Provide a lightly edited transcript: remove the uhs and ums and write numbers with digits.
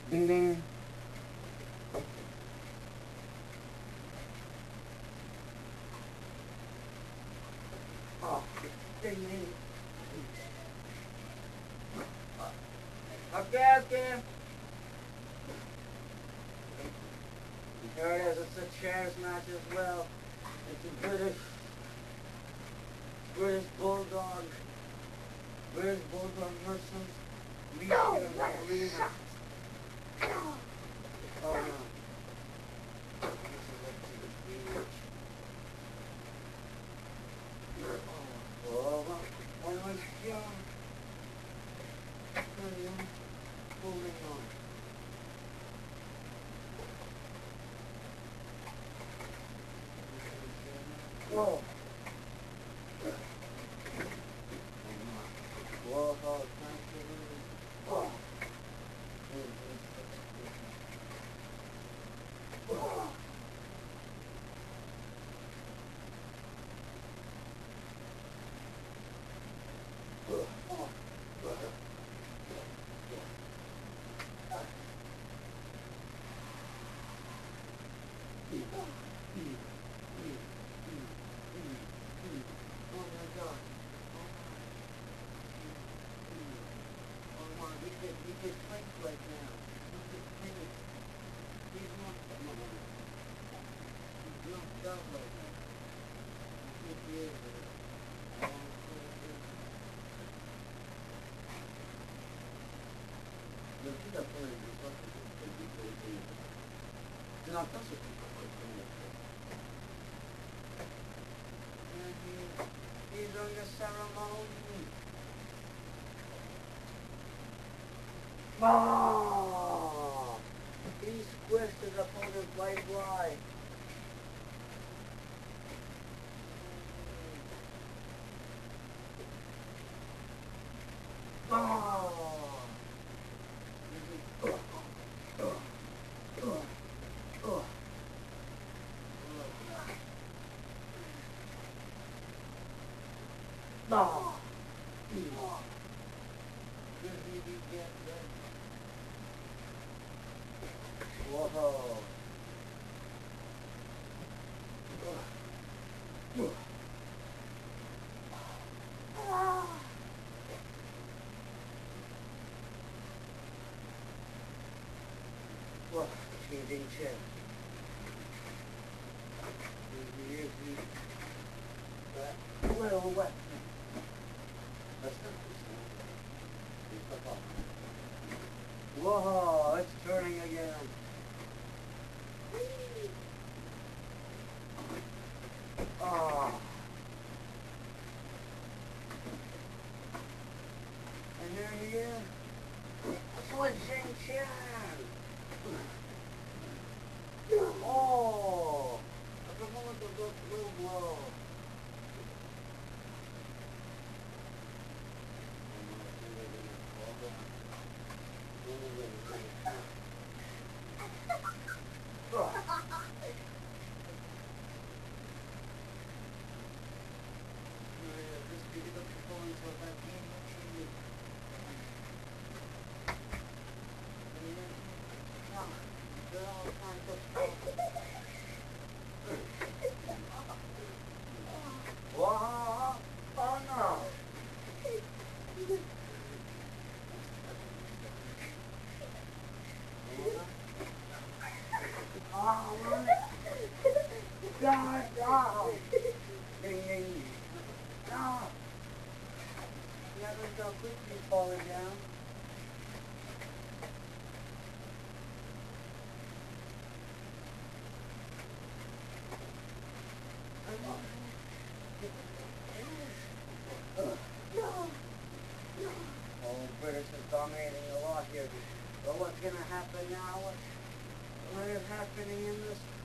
Ding ding. Oh, ding ding. Okay, okay. Here it is, it's a chairs match as well. It's a British Bulldog. British Bulldog versus Legion of Arena. Oh no. This is up to the beach. Oh my God. Holding on. Whoa. Whoa, oh, he just thinks right now. He just thinks. He's not He's knocked out right now. I think he is. Look, he's not playing this up. He's not touching people. He's on the ceremony. Oh! He squished his opponent's right eye. Oh! No! Whoa! Whoa, changing chair. A little wet. Whoa, it's turning again. Oh. And there he is. Switching chairs. Oh. At the moment of the blue blow. Whoa! Oh no! Oh, God, no! Ding, ding. No! Never so quickly falling down. Oh, British is dominating a lot here. But what's going to happen now? What is happening in this